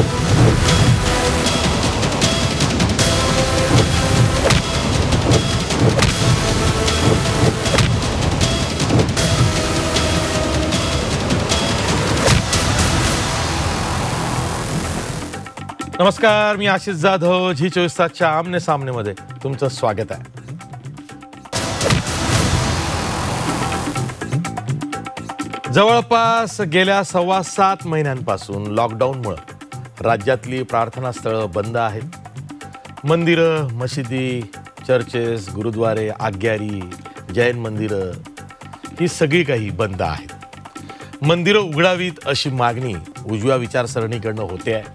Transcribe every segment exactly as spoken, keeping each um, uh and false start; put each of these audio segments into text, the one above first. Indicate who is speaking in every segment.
Speaker 1: नमस्कार, मी आशिष जाधव. झी चोवीस तासच्या आमने सामने मध्ये तुमचं स्वागत आहे. जवळपास गेल्या सव्वा सात महिन्यांपासून लॉकडाऊनमुळे राज्यातली प्रार्थना स्थळं बंद आहेत. मंदिरं, मशिदी, चर्चेस, गुरुद्वारे, आग्यारी, जैन मंदिरं ही सगळी काही बंद आहेत. मंदिरं उघडावीत अशी मागणी उजव्या विचारसरणीकडनं होते आहे.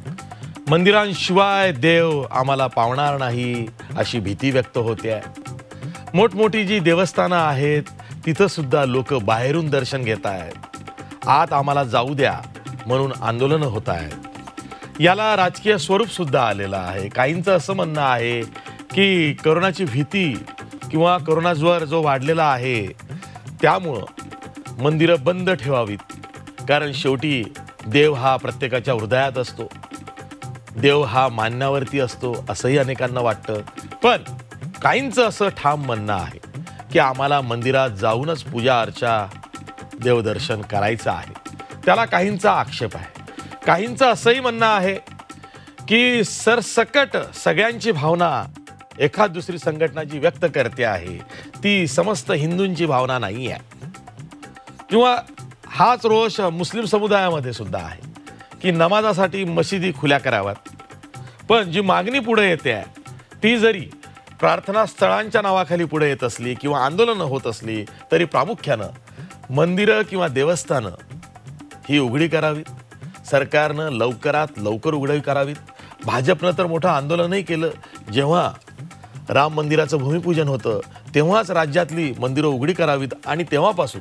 Speaker 1: मंदिरांशिवाय देव आम्हाला पावणार नाही अशी भीती व्यक्त होते आहे. मोठमोठी जी देवस्थानं आहेत तिथं सुद्धा लोक बाहेरून दर्शन घेत आहेत. आत आम्हाला जाऊ द्या म्हणून आंदोलनं होत आहेत. याला राजकीय स्वरूप सुद्धा आलेलं आहे. काहींचं असं म्हणणं आहे की करोनाची भीती किंवा करोना ज्वर जो वाढलेला आहे त्यामुळं मंदिरं बंद ठेवावीत, कारण शेवटी देव हा प्रत्येकाच्या हृदयात असतो, देव हा मानण्यावरती असतो असंही अनेकांना वाटतं. पण काहींचं असं ठाम म्हणणं आहे की आम्हाला मंदिरात जाऊनच पूजा अर्चा, देवदर्शन करायचं आहे. त्याला काहींचा आक्षेप आहे. काहींचं असंही म्हणणं आहे की सरसकट सगळ्यांची भावना एखाद दुसरी संघटना जी व्यक्त करते आहे ती समस्त हिंदूंची भावना नाही आहे. किंवा हाच रोष मुस्लिम समुदायामध्ये सुद्धा आहे की नमाजासाठी मशिदी खुल्या कराव्यात. पण जी मागणी पुढे येते आहे ती जरी प्रार्थना स्थळांच्या नावाखाली पुढे येत असली किंवा आंदोलनं होत असली तरी प्रामुख्यानं मंदिरं किंवा देवस्थानं ही उघडी करावीत. सरकारनं लवकरात लवकर उघडी करावीत. भाजपनं तर मोठं आंदोलनही केलं. जेव्हा राम मंदिराचं भूमिपूजन होतं तेव्हाच राज्यातली मंदिरं उघडी करावीत आणि तेव्हापासून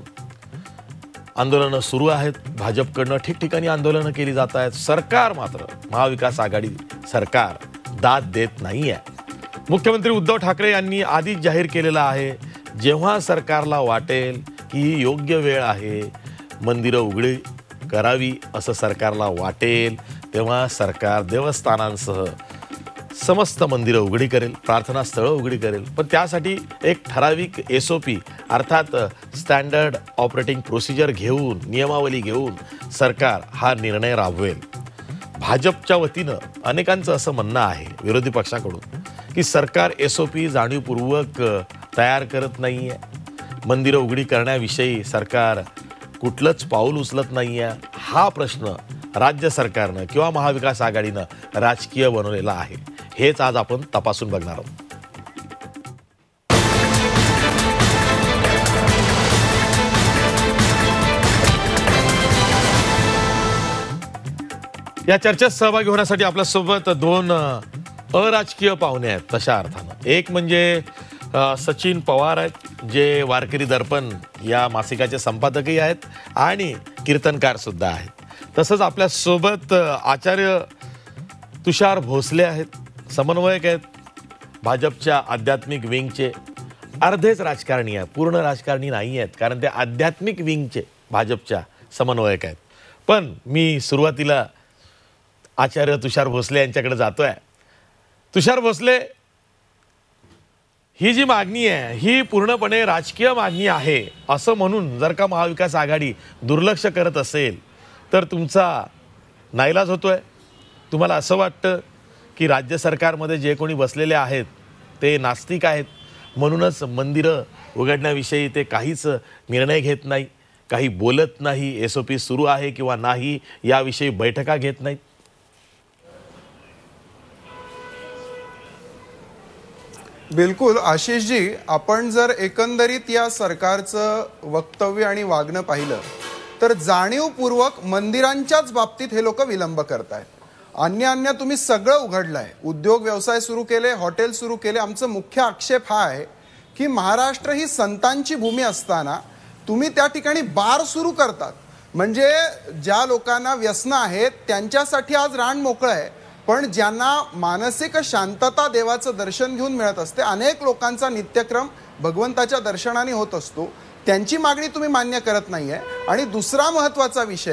Speaker 1: आंदोलनं सुरू आहेत. भाजपकडनं ठिकठिकाणी आंदोलनं केली जात आहेत. सरकार मात्र महाविकास आघाडी सरकार दाद देत नाही आहे. मुख्यमंत्री उद्धव ठाकरे यांनी आधीच जाहीर केलेलं आहे, जेव्हा सरकारला वाटेल की ही योग्य वेळ आहे, मंदिरं उघडी करावी असं सरकारला वाटेल तेव्हा सरकार देवस्थानांसह समस्त मंदिरं उघडी करेल, प्रार्थना स्थळं उघडी करेल. पण त्यासाठी एक ठराविक एस ओ पी अर्थात स्टँडर्ड ऑपरेटिंग प्रोसिजर घेऊन, नियमावली घेऊन सरकार हा निर्णय राबवेल. भाजपच्या वतीनं अनेकांचं असं म्हणणं आहे विरोधी पक्षाकडून की सरकार एस ओ पी जाणीवपूर्वक तयार करत नाही आहे. मंदिरं उघडी करण्याविषयी सरकार कुठलंच पाऊल उचलत नाही आहे. हा प्रश्न राज्य सरकारनं किंवा महाविकास आघाडीनं राजकीय बनवलेला आहे. हेच आज आपण तपासून बघणार आहोत. या चर्चेत सहभागी होण्यासाठी आपल्यासोबत दोन अराजकीय पाहुणे आहेत तशा अर्थानं. एक म्हणजे सचिन पवार आहेत जे वारकरी दर्पण या मासिकाचे संपादकही आहेत आणि कीर्तनकार सुद्धा आहेत. तसंच आपल्यासोबत आचार्य तुषार भोसले आहेत, समन्वयक आहेत भाजपच्या आध्यात्मिक विंगचे. अर्धेच राजकारणी आहेत, पूर्ण राजकारणी नाही आहेत, कारण ते आध्यात्मिक विंगचे भाजपच्या समन्वयक आहेत. पण मी सुरुवातीला आचार्य तुषार भोसले यांच्याकडे जातोय. तुषार भोसले, ही जी मागणी आहे ही पूर्णपणे राजकीय मागणी आहे असं म्हणून जर का महाविकास आघाडी दुर्लक्ष करत असेल तर तुमचा नाईलाज होतोय. तुम्हाला असं वाटतं की राज्य सरकारमध्ये जे कोणी बसलेले आहेत ते नास्तिक आहेत म्हणूनच मंदिरं उघडण्याविषयी ते काहीच निर्णय घेत नाही, काही बोलत नाही, एस ओ पी सुरू आहे किंवा नाही याविषयी बैठका घेत नाहीत.
Speaker 2: बिलकुल आशिषजी, आपण जर एकंदरीत या सरकारचं वक्तव्य आणि वागणं पाहिलं तर जाणीवपूर्वक मंदिरांच्याच बाबतीत हे लोक विलंब करतायत. अन्य अन्य तुम्ही सगळं उघडलंय, उद्योग व्यवसाय सुरू केले, हॉटेल सुरू केले. आमचा मुख्य आक्षेप हा आहे की महाराष्ट्र ही संतांची भूमी असताना तुम्ही त्या ठिकाणी बार सुरू करतात. म्हणजे ज्या लोकांना व्यसनं आहेत त्यांच्यासाठी आज रान मोकळं आहे, पण ज्यांना मानसिक शांतता देवाचं दर्शन घेऊन मिळत असते, अनेक लोकांचा नित्यक्रम भगवंताच्या दर्शनाने होत असतो, त्यांची मागणी तुम्ही मान्य करत नाहीये. आणि दुसरा महत्त्वाचा विषय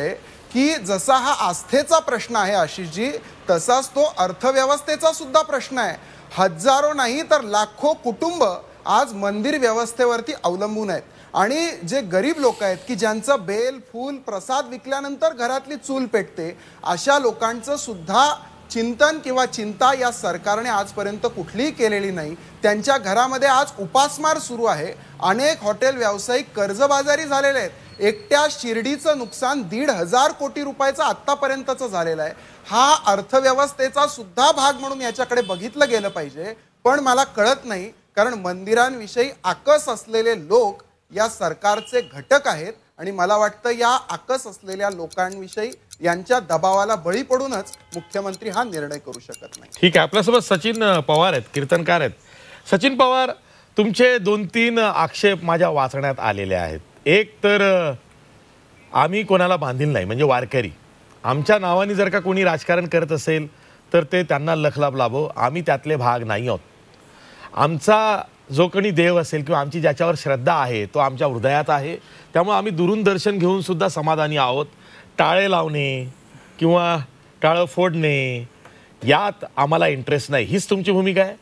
Speaker 2: की जसा हा आस्थेचा प्रश्न आहे आशिषजी, तसाच तो अर्थव्यवस्थेचा सुद्धा प्रश्न आहे. हजारो नाही तर लाखो कुटुंब आज मंदिर व्यवस्थेवरती अवलंबून आहेत आणि जे गरीब लोक आहेत की ज्यांचं बेल फूल प्रसाद विकल्यानंतर घरातली चूल पेटते, अशा लोकांचं सुद्धा चिंतन किंवा चिंता या सरकारने आजपर्यंत कुठलीही केलेली नाही. त्यांच्या घरामध्ये आज उपासमार सुरू आहे. अनेक हॉटेल व्यावसायिक कर्जबाजारी झालेले आहेत. एकट्या शिर्डीचं नुकसान दीड हजार कोटी रुपयाचं आत्तापर्यंतचं झालेलं आहे. हा अर्थव्यवस्थेचा सुद्धा भाग म्हणून याच्याकडे बघितलं गेलं पाहिजे. पण मला कळत नाही, कारण मंदिरांविषयी आकस असलेले लोक या सरकारचे घटक आहेत आणि मला वाटतं या आकस असलेल्या लोकांविषयी यांच्या दबावाला बळी पडूनच मुख्यमंत्री हा निर्णय करू शकत नाही.
Speaker 1: ठीक आहे, आपल्यासोबत सचिन पवार आहेत, कीर्तनकार आहेत. सचिन पवार, तुमचे दोन तीन आक्षेप माझ्या वाचण्यात आलेले आहेत. एक तर आम्ही कोणाला बांधील नाही, म्हणजे वारकरी आमच्या नावाने जर का कोणी राजकारण करत असेल तर ते त्यांना लखलाभ लाभो, आम्ही त्यातले भाग नाही आहोत. आमचा जो कोणी देव असेल किंवा आमची ज्याच्यावर श्रद्धा आहे तो आमच्या हृदयात आहे, त्यामुळे आम्ही दुरून दर्शन घेऊन सुद्धा समाधानी आहोत. टाळे लावणे किंवा टाळं फोडणे यात आम्हाला इंटरेस्ट नाही. हीच तुमची भूमिका आहे?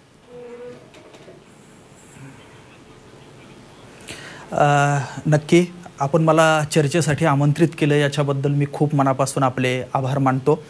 Speaker 3: नक्की. आपण मला चर्चेसाठी आमंत्रित केलं याच्याबद्दल मी खूप मनापासून आपले आभार मानतो.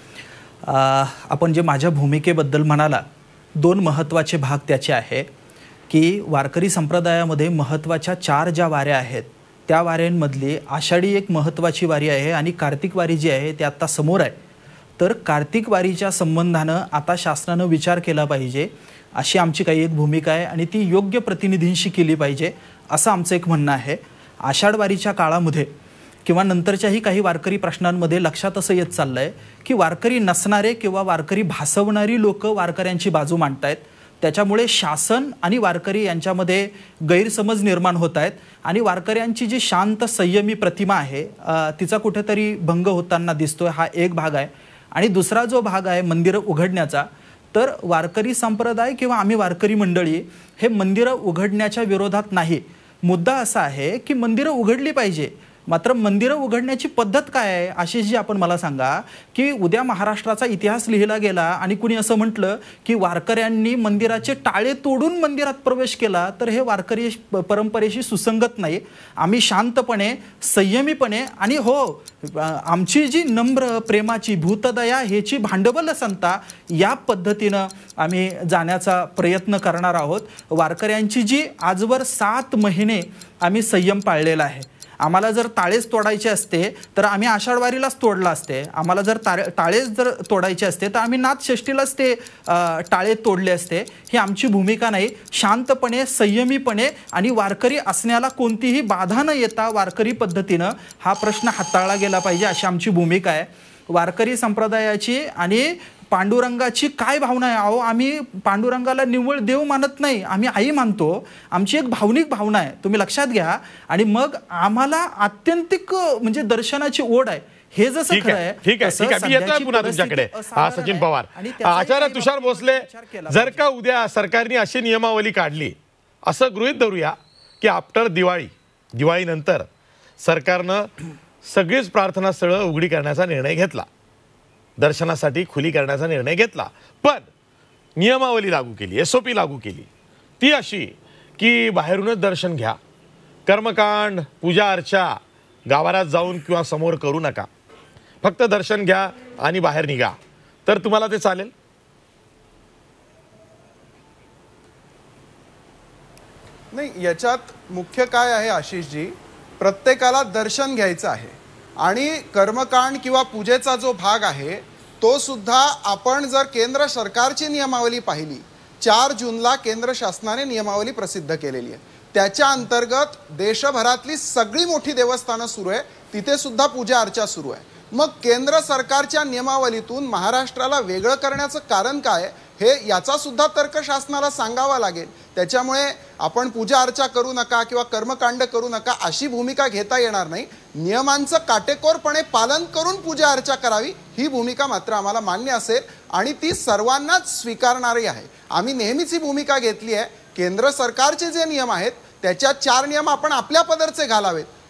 Speaker 3: आपण जे माझ्या भूमिकेबद्दल म्हणाला, दोन महत्त्वाचे भाग त्याचे आहे की वारकरी संप्रदायामध्ये महत्त्वाच्या चार ज्या वाऱ्या आहेत त्या वाऱ्यांमधली आषाढी एक महत्त्वाची वारी आहे आणि कार्तिक वारी जी आहे ती आत्ता समोर आहे. तर कार्तिक वारीच्या संबंधानं आता शासनानं विचार केला पाहिजे अशी आमची काही एक भूमिका आहे आणि ती योग्य प्रतिनिधींशी केली पाहिजे असं आमचं एक म्हणणं आहे. आषाढ वारीच्या काळामध्ये किंवा नंतरच्याही काही वारकरी प्रश्नांमध्ये लक्षात असं येत चाललं आहे की वारकरी नसणारे किंवा वारकरी भासवणारी लोक वारकऱ्यांची बाजू मांडतायत. त्याच्यामुळे शासन आणि वारकरी यांच्यामध्ये गैरसमज निर्माण होत आहेत आणि वारकऱ्यांची जी शांत संयमी प्रतिमा आहे तिचा कुठेतरी भंग होताना दिसतोय. हा एक भाग आहे. आणि दुसरा जो भाग आहे मंदिरं उघडण्याचा, तर वारकरी संप्रदाय किंवा आम्ही वारकरी मंडळी हे मंदिरं उघडण्याच्या विरोधात नाही. मुद्दा असा आहे की मंदिरं उघडली पाहिजे, मात्र मंदिरं उघडण्याची पद्धत काय आहे आशिषजी, आपण मला सांगा. की उद्या महाराष्ट्राचा इतिहास लिहिला गेला आणि कुणी असं म्हटलं की वारकऱ्यांनी मंदिराचे टाळे तोडून मंदिरात प्रवेश केला, तर हे वारकरी परंपरेशी सुसंगत नाही. आम्ही शांतपणे संयमीपणे आणि हो आमची जी नम्र प्रेमाची भूतदया ह्याची भांडवल संता या पद्धतीनं आम्ही जाण्याचा प्रयत्न करणार आहोत. वारकऱ्यांची जी आजवर सात महिने आम्ही संयम पाळलेला आहे. आम्हाला जर ताळेच तोडायचे असते तर आम्ही आषाढवारीलाच तोडला असते. आम्हाला जर ताळे टाळेच जर तोडायचे असते तर आम्ही नाथषष्ठीलाच ते टाळे तोडले असते. ही आमची भूमिका नाही. शांतपणे संयमीपणे आणि वारकरी असण्याला कोणतीही बाधा न येता वारकरी पद्धतीनं हा प्रश्न हाताळला गेला पाहिजे अशी आमची भूमिका आहे. वारकरी संप्रदायाची आणि पांडुरंगाची काय भावना आहे. अहो आम्ही पांडुरंगाला निव्वळ देव मानत नाही, आम्ही आई मानतो. आमची एक भावनिक भावना आहे, तुम्ही लक्षात घ्या. आणि मग आम्हाला आत्यंतिक म्हणजे दर्शनाची ओढ आहे. हे जसं खरं आहे.
Speaker 1: ठीक आहे, ठीक आहे, मी येतोय पुन्हा तुमच्याकडे. हा सचिन पवार, आचार्य तुषार भोसले, जर का उद्या सरकारने अशी नियमावली काढली, असं गृहीत धरूया की आफ्टर दिवाळी दिवाळीनंतर सरकारनं सगळीच प्रार्थना स्थळं उघडी करण्याचा निर्णय घेतला, दर्शनासाठी खुली करण्याचा निर्णय घेतला, पण नियमावली लागू केली, एस ओ पी लागू केली, ती अशी की बाहेरूनच दर्शन घ्या, कर्मकांड पूजा अर्चा गावारात जाऊन किंवा समोर करू नका, फक्त दर्शन घ्या आणि बाहेर निघा, तर तुम्हाला ते चालेल?
Speaker 2: नाही, याच्यात मुख्य काय आहे आशिषजी, प्रत्येकाला दर्शन घ्यायचं आहे आणि कर्मकांड किंवा पूजेचा जो भाग आहे तो सुद्धा आपण जर केंद्र सरकारची नियमावली पाहिली, चार जूनला केंद्र शासनाने नियमावली प्रसिद्ध केलेली आहे. त्याच्या अंतर्गत देशभरातली सगळी मोठी देवस्थानं सुरू आहे, तिथे सुद्धा पूजा अर्चा सुरू आहे. मग केंद्र सरकारच्या नियमावलीतून महाराष्ट्राला वेगळं करण्याचं कारण काय हे याचा सुद्धा तर्क शासनाला सांगावा लागेल. त्याच्यामुळे आपण पूजा अर्चा करू नका किंवा कर्मकांड करू नका अशी भूमिका घेता येणार नाही. नियमांचं काटेकोरपणे पालन करून पूजा अर्चा करावी ही भूमिका मात्र आम्हाला मान्य असेल आणि ती सर्वांनाच स्वीकारणारी आहे. आम्ही नेहमीच ही भूमिका घेतली आहे, केंद्र सरकारचे जे नियम आहेत त्याच्यात चार नियम आपण आपल्या पदरचे घालावेत,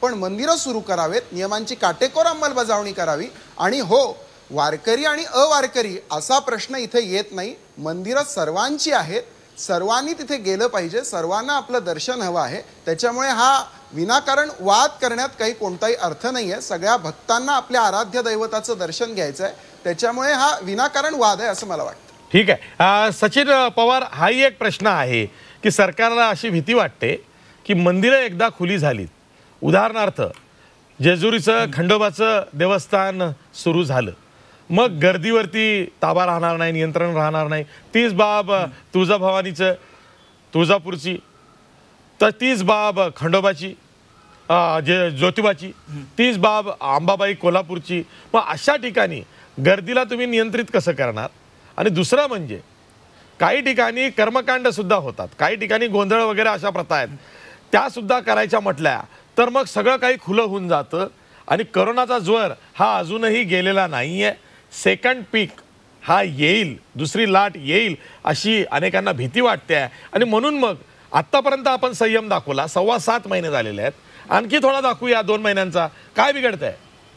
Speaker 2: पण मंदिरं सुरू करावेत, नियमांची काटेकोर अंमलबजावणी करावी. आणि हो, वारकरी आणि अवारकरी असा प्रश्न इथे येत नाही. मंदिरं सर्वांची आहेत, सर्वांनी तिथे गेलं पाहिजे, सर्वांना आपलं दर्शन हवं आहे. त्याच्यामुळे हा विनाकारण वाद करण्यात काही कोणताही अर्थ नाही आहे. सगळ्या भक्तांना आपल्या आराध्य दैवताचं दर्शन घ्यायचं आहे, त्याच्यामुळे हा विनाकारण वाद आहे असं मला वाटतं.
Speaker 1: ठीक आहे. सचिन पवार, हाही एक प्रश्न आहे की सरकारला अशी भीती वाटते की मंदिरं एकदा खुली झालीत, उदाहरणार्थ जेजुरीचं खंडोबाचं देवस्थान सुरू झालं, मग गर्दीवरती ताबा राहणार नाही, नियंत्रण राहणार नाही. तीच बाब तुळजाभवानीचं तुळजापूरची, तर तीच बाब खंडोबाची, जे ज्योतिबाची, तीच बाब अंबाबाई कोल्हापूरची. मग अशा ठिकाणी गर्दीला तुम्ही नियंत्रित कसं करणार? आणि दुसरं म्हणजे काही ठिकाणी कर्मकांड सुद्धा होतात, काही ठिकाणी गोंधळ वगैरे अशा प्रथा आहेत, त्या सुद्धा करायच्या म्हटल्या तर मग सगळं काही खुलं होऊन जातं. आणि करोनाचा ज्वर हा अजूनही गेलेला नाही आहे. सेकंड पीक हा येईल, दुसरी लाट येईल अशी अनेकांना भीती वाटते आहे. आणि म्हणून मग आत्तापर्यंत आपण संयम दाखवला, सव्वा सात महिने झालेले आहेत, आणखी थोडा दाखवूया दोन महिन्यांचा. काय बिघडतंय?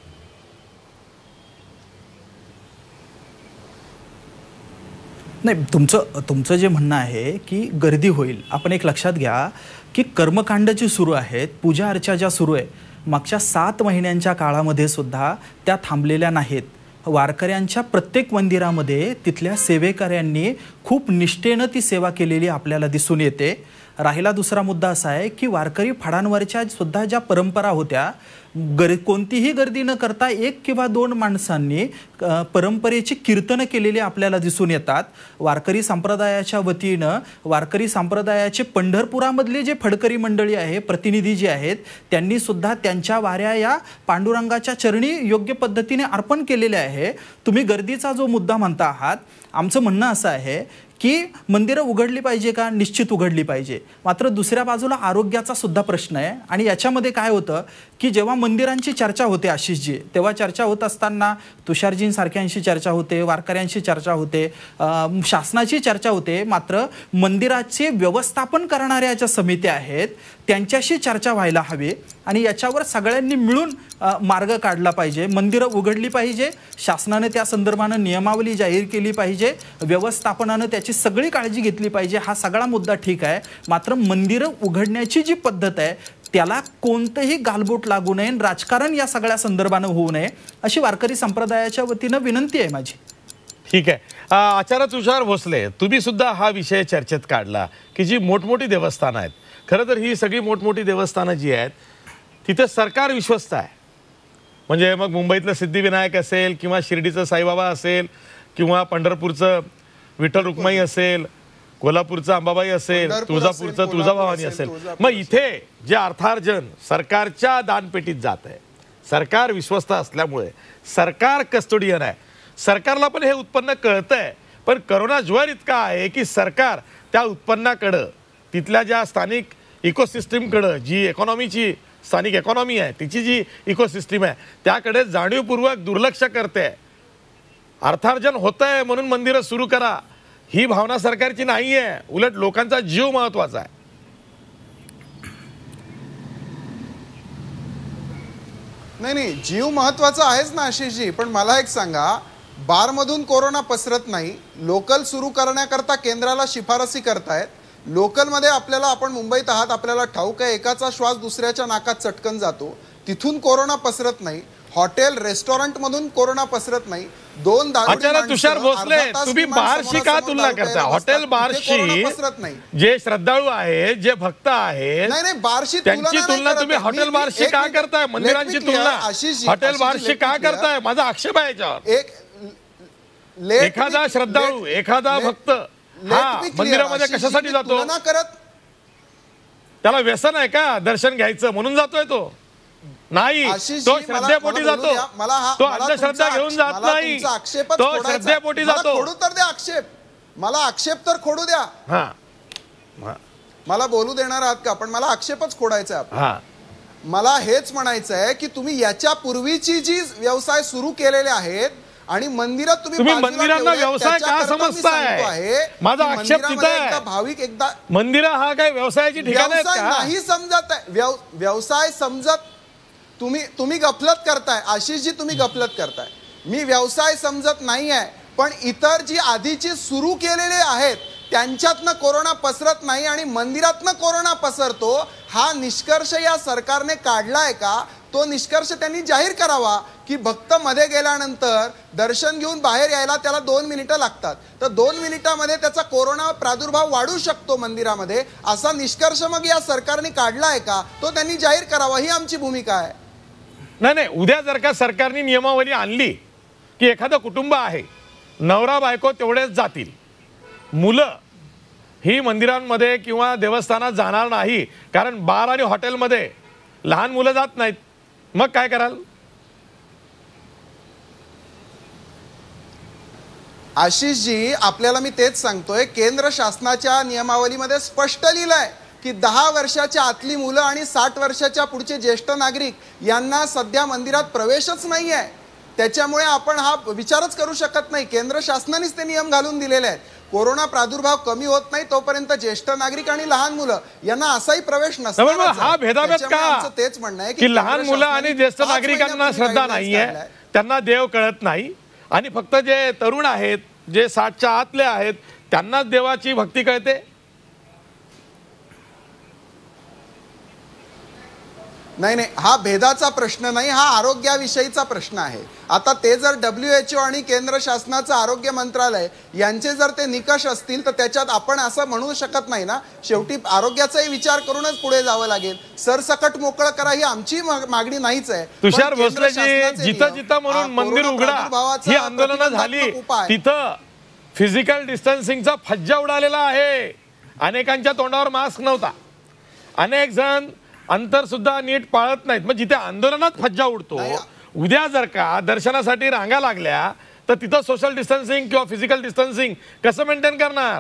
Speaker 3: नाही, तुमचं तुमचं जे म्हणणं आहे की गर्दी होईल, आपण एक लक्षात घ्या की कर्मकांड जी सुरू आहेत, पूजा अर्चा ज्या सुरू आहे, मागच्या सात महिन्यांच्या काळामध्ये सुद्धा त्या थांबलेल्या नाहीत. वारकऱ्यांच्या प्रत्येक मंदिरामध्ये तिथल्या सेवेकऱ्यांनी खूप निष्ठेनं ती सेवा केलेली आपल्याला दिसून येते. राहिला दुसरा मुद्दा असा आहे की वारकरी फडांवरच्या सुद्धा ज्या परंपरा होत्या, गर कोणतीही गर्दी न करता एक किंवा दोन माणसांनी परंपरेची कीर्तनं केलेली आपल्याला दिसून येतात. वारकरी संप्रदायाच्या वतीनं वारकरी संप्रदायाचे पंढरपुरामधले जे फडकरी मंडळी आहे, प्रतिनिधी जे आहेत, त्यांनी सुद्धा त्यांच्या वाऱ्या या पांडुरंगाच्या चरणी योग्य पद्धतीने अर्पण केलेले आहे. तुम्ही गर्दीचा जो मुद्दा म्हणता आहात, आमचं म्हणणं असं आहे की मंदिरं उघडली पाहिजे का? निश्चित उघडली पाहिजे. मात्र दुसऱ्या बाजूला आरोग्याचा सुद्धा प्रश्न आहे. आणि याच्यामध्ये काय होतं की जेव्हा मंदिरांची चर्चा होते आशिषजी, तेव्हा चर्चा होत असताना तुषारजींसारख्यांशी चर्चा होते, वारकऱ्यांशी चर्चा होते, शासनाची चर्चा होते. मात्र मंदिराचे व्यवस्थापन करणाऱ्या ज्या समित्या आहेत त्यांच्याशी चर्चा व्हायला हवी आणि याच्यावर सगळ्यांनी मिळून मार्ग काढला पाहिजे. मंदिरं उघडली पाहिजे, शासनाने त्या संदर्भानं नियमावली जाहीर केली पाहिजे, व्यवस्थापनानं त्याची सगळी काळजी घेतली पाहिजे. हा सगळा मुद्दा ठीक आहे. मात्र मंदिरं उघडण्याची जी पद्धत आहे त्याला कोणतंही गालबोट लागू नये, राजकारण या सगळ्या संदर्भानं होऊ नये अशी वारकरी संप्रदायाच्या वतीनं विनंती आहे माझी.
Speaker 1: ठीक आहे. आचार्य तुषार भोसले, तुम्ही सुद्धा हा विषय चर्चेत काढला की जी मोठमोठी देवस्थानं आहेत, खरं तर ही सगळी मोठमोठी देवस्थानं जी आहेत तिथे सरकार विश्वस्त आहे. म्हणजे मग मुंबईतलं सिद्धिविनायक असेल किंवा शिर्डीचं साईबाबा असेल किंवा पंढरपूरचं विठ्ठल रुक्माई असेल, कोल्हापूरचं अंबाबाई असेल, तुळजापूरचं तुळजाभवानी असेल. मग इथे जे अर्थार्जन सरकारच्या दानपेटीत जात आहे, सरकार विश्वस्त असल्यामुळे सरकार कस्टोडियन आहे, सरकारला पण हे उत्पन्न कळतंय. पण करोना ज्वर इतका आहे की सरकार त्या उत्पन्नाकडं, तिथल्या ज्या स्थानिक इकोसिस्टीमकडं, जी इकॉनॉमीची स्थानिक इकॉनॉमी आहे, तिची जी इकोसिस्टीम आहे त्याकडे जाणीवपूर्वक दुर्लक्ष करते. अर्थार्जन होतंय म्हणून मंदिरं सुरू करा ही भावना सरकारची नाही आहे, उलट लोकांचा जीव महत्वाचा आहे.
Speaker 2: नाही नाही, जीव महत्वाचा आहेच ना आशिषजी. पण मला एक सांगा, बारमधून कोरोना पसरत नाही, लोकल सुरू करण्याकरता केंद्राला शिफारसी करतायत. लोकलमध्ये आपल्याला, आपण मुंबईत आहात, आपल्याला ठाऊक आहे एकाचा श्वास दुसऱ्याच्या नाकात चटकन जातो, तिथून कोरोना पसरत नाही. हॉटेल रेस्टॉरंट मधून कोरोना पसरत नाही. दोन
Speaker 1: आचार्य तुषार भोसले, तुम्ही बारशी का तुलना करता? हॉटेल बारशी
Speaker 2: पसरत नाही.
Speaker 1: जे श्रद्धाळू आहेत, जे भक्त आहेत,
Speaker 2: नाही नाही, बारशी
Speaker 1: त्यांची तुलना तुम्ही हॉटेल बारशी का करताय? मंदिरांची तुलना हॉटेल बारशी का करताय? माझा आक्षेप आहे याच्यावर.
Speaker 2: एक
Speaker 1: एखादा श्रद्धाळू, एखादा भक्त हा मंदिरामध्ये कशासाठी जातो? त्याला व्यसन आहे का दर्शन घ्यायचं म्हणून जातोय तो? नाही, तो श्रद्धेपोटी जातो. तो अंधश्रद्धा घेऊन जात नाही, तो श्रद्धेपोटी जातो.
Speaker 2: खोडू तर द्या आक्षेप, मला आक्षेप तर खोडू द्या.
Speaker 1: हा,
Speaker 2: मला बोलू देणार आहात का? पण मला आक्षेपच खोडायचा आहे.
Speaker 1: हा,
Speaker 2: मला हेच म्हणायचं आहे की तुम्ही याच्या पूर्वीची जी व्यवसाय सुरू केलेले आहेत आणि मंदिरात तुम्ही
Speaker 1: तुम्ही मंदिरांना व्यवसाय का समजताय? माझा आक्षेप तिथं आहे.
Speaker 2: भाविक एकदा
Speaker 1: मंदिर हा काय व्यवसायाची ठिकाण आहेत का?
Speaker 2: नाही समजत आहे. व्यवसाय समजत तुम्ही तुम्ही गफलत करताय आशिषजी, तुम्ही गफलत करताय. मी व्यवसाय समजत नाही आहे, पण इतर जी आधीची सुरू केलेले आहेत त्यांच्यातनं कोरोना पसरत नाही आणि मंदिरातनं कोरोना पसरतो, हा निष्कर्ष या सरकारने काढलाय का? तो निष्कर्ष त्यांनी जाहीर करावा की भक्त मध्ये गेल्यानंतर दर्शन घेऊन बाहेर यायला त्याला दोन मिनिटं लागतात, तर दोन मिनिटामध्ये त्याचा कोरोना प्रादुर्भाव वाढू शकतो मंदिरामध्ये, असा निष्कर्ष मग या सरकारने काढलाय का? तो त्यांनी जाहीर करावा, ही आमची भूमिका आहे.
Speaker 1: नाही नाही, उद्या जर का सरकारने नियमावली आणली की एखादं कुटुंब आहे, नवरा बायको तेवढेच जातील, मुलं ही मंदिरांमध्ये किंवा देवस्थानात जाणार नाही, कारण बार आणि हॉटेलमध्ये लहान मुलं जात नाहीत, मग काय कराल?
Speaker 2: आशिषजी, आपल्याला मी तेच सांगतोय, केंद्र शासनाच्या नियमावलीमध्ये स्पष्ट लिहिलंय की दहा वर्षाच्या आतली मुलं आणि साठ वर्षाच्या पुढचे ज्येष्ठ नागरिक यांना सध्या मंदिरात प्रवेशच नाही आहे. त्याच्यामुळे आपण हा विचारच करू शकत नाही. केंद्र शासनानेच ते नियम घालून दिलेले आहेत. कोरोना प्रादुर्भाव कमी होत नाही तोपर्यंत ज्येष्ठ नागरिक आणि लहान मुलं यांना असाही प्रवेश नसतो.
Speaker 1: हा भेदाभेद का?
Speaker 2: तेच म्हणणं आहे
Speaker 1: की लहान मुलं आणि ज्येष्ठ नागरिकांना श्रद्धा नाहीये, त्यांना देव कळत नाही, आणि फक्त जे तरुण आहेत, जे साठच्या आतले आहेत, त्यांनाच देवाची भक्ती कळते.
Speaker 2: नाही नाही, हा भेदाचा प्रश्न नाही, हा आरोग्याविषयीचा प्रश्न आहे. आता ते जर डब्ल्यू एच ओ आणि केंद्र शासनाचं आरोग्य मंत्रालय यांचे जर ते निकष असतील तर त्याच्यात आपण असं म्हणू शकत नाही ना. शेवटी आरोग्याचाही विचार करूनच पुढे जावं लागेल. सरसकट मोकळं करा ही आमची मागणी नाहीच आहे.
Speaker 1: तुषार भोसलेजी, जिथं जिथं म्हणून मंदिर उघडा ही आंदोलनं झाली, तिथं फिजिकल डिस्टन्सिंगचा फज्जा उडालेला आहे. अनेकांच्या तोंडावर मास्क नव्हता, अनेक जण अंतर सुद्धा नीट पाळत नाहीत. मग जिथे आंदोलनात फज्जा उडतो, उद्या जर का दर्शनासाठी रांगा लागल्या तर तिथं सोशल डिस्टन्सिंग किंवा फिजिकल डिस्टन्सिंग कसं मेंटेन करणार?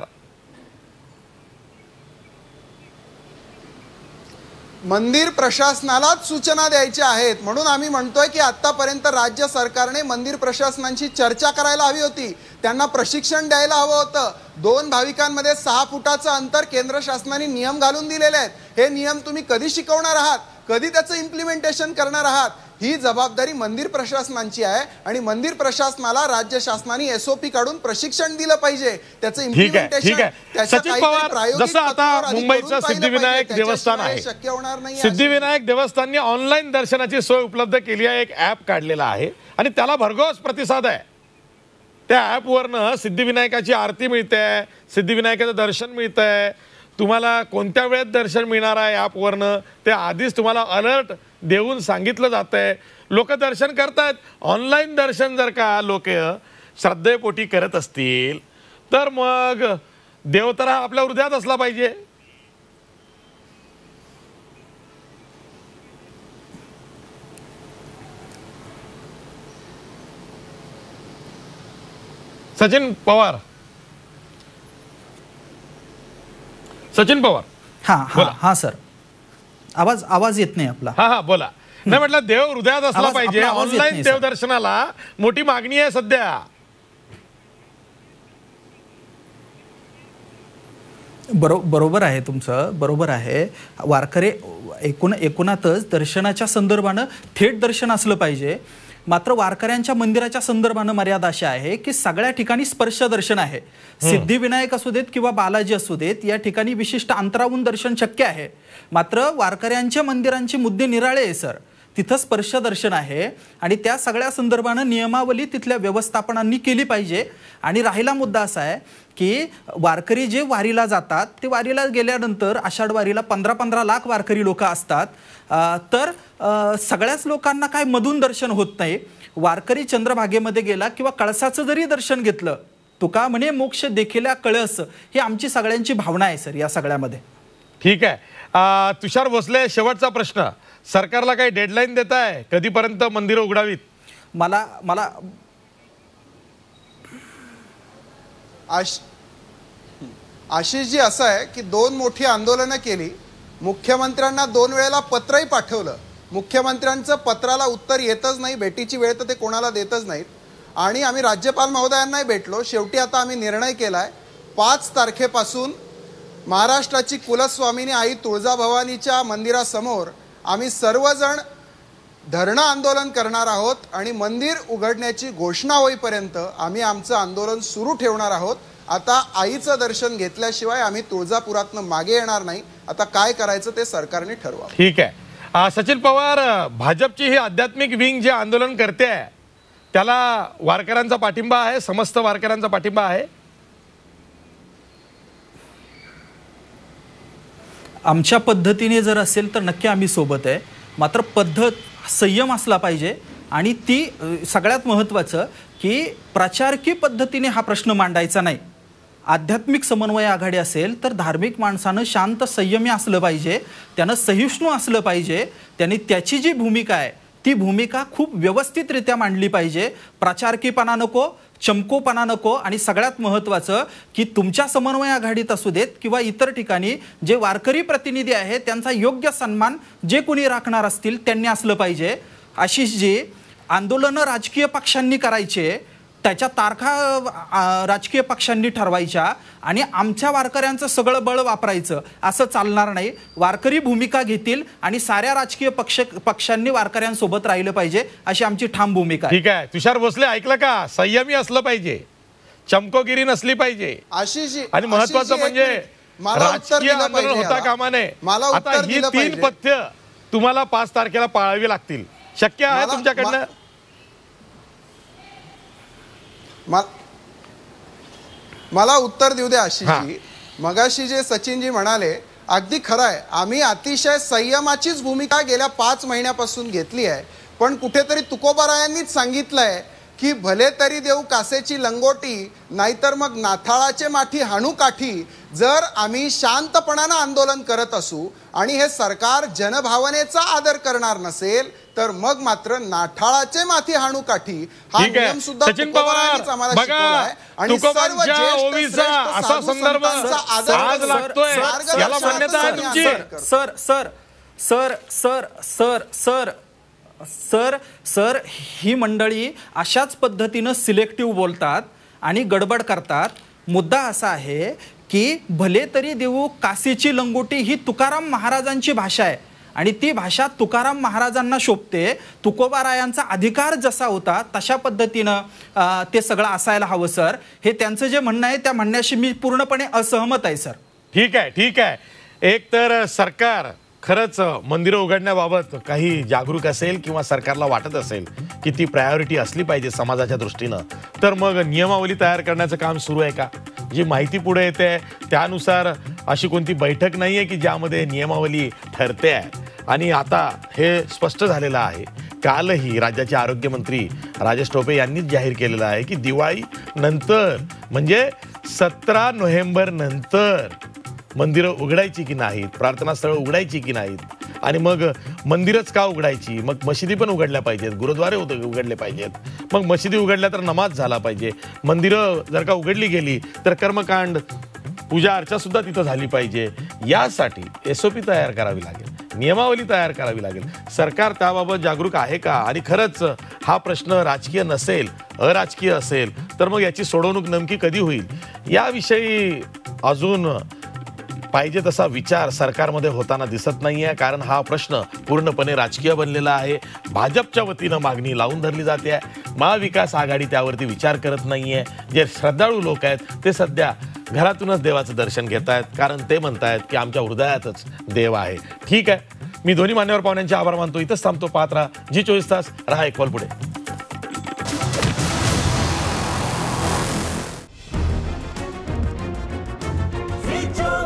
Speaker 2: मंदिर प्रशासनालाच सूचना द्यायच्या आहेत. म्हणून आम्ही म्हणतोय की आतापर्यंत राज्य सरकारने मंदिर प्रशासनांशी चर्चा करायला हवी होती, त्यांना प्रशिक्षण द्यायला हवं होतं. दोन भाविकांमध्ये सहा फुटाचं अंतर केंद्र शासनाने नियम घालून दिलेले आहेत. हे नियम तुम्ही कधी शिकवणार आहात, कधी त्याचं इम्प्लिमेंटेशन करणार आहात, ही जबाबदारी मंदिर प्रशासनाची आहे. आणि मंदिर प्रशासनाला राज्य शासनाने एसओपी काढून प्रशिक्षण दिलं पाहिजे. त्याचं इम्प्लिमेंटेशन
Speaker 1: सचिन पवार, जसं आता मुंबईचं सिद्धिविनायक देवस्थान आहे,
Speaker 2: शक्य होणार नाही.
Speaker 1: सिद्धिविनायक देवस्थानने ऑनलाईन दर्शनाची सोय उपलब्ध केली आहे, एक ऍप काढलेला आहे आणि त्याला भरघोस प्रतिसाद आहे. त्या ॲपवरनं सिद्धिविनायकाची आरती मिळते, सिद्धिविनायकाचं दर्शन मिळतंय, तुम्हाला कोणत्या वेळेत दर्शन मिळणार आहे ॲपवरनं ते आधीच तुम्हाला अलर्ट देऊन सांगितलं जातंय. लोक दर्शन करतायत. ऑनलाईन दर्शन जर का लोक श्रद्धेपोटी करत असतील तर मग देव तर हा आपल्या हृदयात असला पाहिजे. सचिन पवार, सचिन पवार.
Speaker 3: हा हा हा सर, आवाज आवाज येत नाही आपला.
Speaker 1: हा हा बोला. नाही म्हटलं देव हृदयात असला पाहिजे. ऑनलाईन देवदर्शनाला मोठी मागणी आहे सध्या.
Speaker 3: बरो बरोबर आहे तुमचं, बरोबर आहे. वारकरी एकूण एकूणातच दर्शनाच्या संदर्भानं थेट दर्शन असलं पाहिजे. मात्र वारकऱ्यांच्या मंदिराच्या संदर्भानं मर्यादा अशी आहे की सगळ्या ठिकाणी स्पर्श दर्शन आहे. सिद्धिविनायक असू देत किंवा बालाजी असू देत, या ठिकाणी विशिष्ट अंतरावून दर्शन शक्य आहे. मात्र वारकऱ्यांच्या मंदिरांचे मुद्दे निराळे आहे सर. तिथं स्पर्श दर्शन आहे आणि त्या सगळ्या संदर्भानं नियमावली तिथल्या व्यवस्थापनांनी केली पाहिजे. आणि राहिला मुद्दा असा आहे की वारकरी जे वारीला जातात ते वारीला गेल्यानंतर आषाढ वारीला पंधरा पंधरा लाख वारकरी लोक असतात. तर सगळ्याच लोकांना काय मधून दर्शन होत नाही. वारकरी चंद्रभागेमध्ये गेला किंवा कळसाचं जरी दर्शन घेतलं, तुका म्हणे मोक्ष देखील कळस, ही आमची सगळ्यांची भावना आहे सर या सगळ्यामध्ये.
Speaker 1: ठीक आहे. तुषार भोसले, शेवटचा प्रश्न, सरकारला काही डेडलाईन देत आहे कधीपर्यंत मंदिरं उघडावीत?
Speaker 3: मला मला
Speaker 2: आश आशिषजी असं आहे की दोन मोठी आंदोलनं केली, मुख्यमंत्र्यांना दोन वेळेला पत्रही पाठवलं, मुख्यमंत्र्यांचं पत्राला उत्तर येतच नाही, भेटीची वेळ तर ते कोणाला देतच नाहीत. आणि आम्ही राज्यपाल महोदयांनाही भेटलो. शेवटी आता आम्ही निर्णय केलाय, पाच तारखेपासून महाराष्ट्राची कुलस्वामिनी आई तुळजाभवानीच्या मंदिरासमोर आम्ही सर्वजण धरणं आंदोलन करणार आहोत आणि मंदिर उघडण्याची घोषणा होईपर्यंत आम्ही आमचं आंदोलन सुरू ठेवणार आहोत. आता आईचं दर्शन घेतल्याशिवाय आम्ही तुळजापुरातनं मागे येणार नाही. आता काय करायचं ते सरकारने ठरवावं.
Speaker 1: ठीक आहे. अ, सचिन पवार, भाजपची ही आध्यात्मिक विंग जे आंदोलन करते आहे त्याला वारकऱ्यांचा पाठिंबा आहे, समस्त वारकऱ्यांचा पाठिंबा आहे?
Speaker 3: आमच्या पद्धतीने जर असेल तर नक्की आम्ही सोबत आहे. मात्र पद्धत संयम असला पाहिजे आणि ती अ, सगळ्यात महत्त्वाचं की प्रचारकी पद्धतीने हा प्रश्न मांडायचा नाही. आध्यात्मिक समन्वय आघाडी असेल तर धार्मिक माणसानं शांत संयमी असलं पाहिजे, त्यानं सहिष्णू असलं पाहिजे, त्यांनी त्याची जी भूमिका आहे ती भूमिका खूप व्यवस्थितरित्या मांडली पाहिजे. प्रचारकीपणा नको, चमकोपणा नको आणि सगळ्यात महत्त्वाचं की तुमच्या समन्वय आघाडीत असू देत किंवा इतर ठिकाणी जे वारकरी प्रतिनिधी आहेत त्यांचा योग्य सन्मान जे कोणी राखणार असतील त्यांनी असलं पाहिजे. आशिषजी, आंदोलनं राजकीय पक्षांनी करायचे, त्याच्या तारखा अ, राजकीय पक्षांनी ठरवायच्या आणि आमच्या वारकऱ्यांचं सगळं बळ वापरायचं असं चालणार नाही. वारकरी भूमिका घेतील आणि साऱ्या राजकीय पक्ष पक्षांनी वारकऱ्यांसोबत राहिलं पाहिजे अशी आमची ठाम भूमिका आहे.
Speaker 1: ठीक आहे. तुषार भोसले, ऐकलं का? संयमी असलं पाहिजे, चमकोगिरी नसली पाहिजे.
Speaker 2: आशिषजी,
Speaker 1: आणि महत्वाचं
Speaker 2: आशिषजी, एक
Speaker 1: म्हणजे
Speaker 2: मिनिट. मला उत्तर
Speaker 1: राजकीय
Speaker 2: दिलं
Speaker 1: आंदोलन
Speaker 2: पाहिजे
Speaker 1: होता
Speaker 2: याला.
Speaker 1: कामा नये.
Speaker 2: मला
Speaker 1: आता
Speaker 2: उत्तर
Speaker 1: ही
Speaker 2: दिलं
Speaker 1: तीन
Speaker 2: पाहिजे.
Speaker 1: पथ्य तुम्हाला पाच तारखेला पाळावी लागतील. शक्य आहे
Speaker 2: मला-
Speaker 1: तुमच्याकडनं?
Speaker 2: मा- मला उत्तर देऊ द्या आशिषजी. मगाशी जे सचिनजी म्हणाले अगदी खरं आहे. आम्ही अतिशय संयमाचीच भूमिका गेल्या पाच महिन्यापासून घेतली आहे. पण कुठेतरी तुकोबारायांनीच सांगितलंय की भले तरी देऊ कासेची लंगोटी, नाहीतर मग नाथाळाचे माठी हाणू काठी. जर आम्ही शांतपणानं आंदोलन करत असू आणि हे सरकार जनभावनेचा आदर करणार नसेल तर मग मात्र नाठाळाचे माथी हाणू काठी हा
Speaker 1: ठीक आहे.
Speaker 2: नियम सुद्धा
Speaker 1: सचिन
Speaker 2: तुकोबारायांनीच आम्हाला
Speaker 1: पवार,
Speaker 2: शिकवला आहे.
Speaker 1: बघा,
Speaker 2: आणि सर्व
Speaker 1: तुकोबांच्या
Speaker 2: ज्येष्ठ
Speaker 1: ओवीचा
Speaker 2: श्रेष्ठ
Speaker 1: असा
Speaker 2: साधू
Speaker 1: संदर्भ
Speaker 2: संतांचा आदर
Speaker 1: आज
Speaker 2: करून
Speaker 1: लागतोय.
Speaker 2: मार्गदर्शनाचा
Speaker 1: याला मान्यता आहे
Speaker 2: आम्ही
Speaker 1: तुमची?
Speaker 2: आदर करतो.
Speaker 3: Sir sir sir sir sir sir sir sir ही मंडळी अशाच पद्धतीनं सिलेक्टिव्ह बोलतात आणि गडबड करतात. मुद्दा असा आहे की भले तरी देऊ कासेची लंगोटी ही तुकाराम महाराजांची भाषा आहे आणि ती भाषा तुकाराम महाराजांना शोभते. तुकोबारायांचा अधिकार जसा होता तशा पद्धतीनं अ, ते सगळं असायला हवं सर. हे त्यांचं जे म्हणणं आहे त्या म्हणण्याशी मी पूर्णपणे असहमत आहे सर.
Speaker 1: ठीक आहे. ठीक आहे. एक तर सरकार खरंच मंदिरं उघडण्याबाबत काही जागरूक असेल किंवा सरकारला वाटत असेल की ती प्रायोरिटी असली पाहिजे समाजाच्या दृष्टीनं, तर मग नियमावली तयार करण्याचं काम सुरू आहे का? जी माहिती पुढे येते त्यानुसार अशी कोणती बैठक नाही आहे की ज्यामध्ये नियमावली ठरते आहे. आणि आता हे स्पष्ट झालेलं आहे. कालही राज्याचे आरोग्यमंत्री राजेश टोपे यांनीच जाहीर केलेलं आहे की दिवाळी नंतर म्हणजे सतरा नोव्हेंबर नंतर मंदिरं उघडायची की नाहीत, प्रार्थनास्थळं उघडायची की नाहीत, आणि मग मंदिरच का उघडायची, मग मशिदी पण उघडल्या पाहिजेत, गुरुद्वारे उघडले पाहिजेत. मग मशिदी उघडल्या तर नमाज झाला पाहिजे. मंदिरं जर का उघडली गेली तर कर्मकांड, पूजा अर्चा सुद्धा तिथं झाली पाहिजे. यासाठी एस ओ पी तयार करावी लागेल, नियमावली तयार करावी लागेल. सरकार त्याबाबत जागरूक आहे का? आणि खरंच हा प्रश्न राजकीय नसेल, अराजकीय असेल तर मग याची सोडवणूक नेमकी कधी होईल याविषयी अजून पाहिजे तसा विचार सरकारमध्ये होताना दिसत नाहीये. कारण हा प्रश्न पूर्णपणे राजकीय बनलेला आहे. भाजपच्या वतीनं मागणी लावून धरली जाते आहे. महाविकास आघाडी त्यावरती विचार करत नाहीये. जे श्रद्धाळू लोक आहेत ते सध्या घरातूनच देवाचं दर्शन घेत आहेत, कारण ते म्हणतायत की आमच्या हृदयातच देव आहे. ठीक आहे. मी दोन्ही मान्यवर पाहुण्यांचे आभार मानतो. इथंच थांबतो. पाहत राहा जी चोवीस तास. राहा एक कॉल पुढे.
Speaker 4: Joe.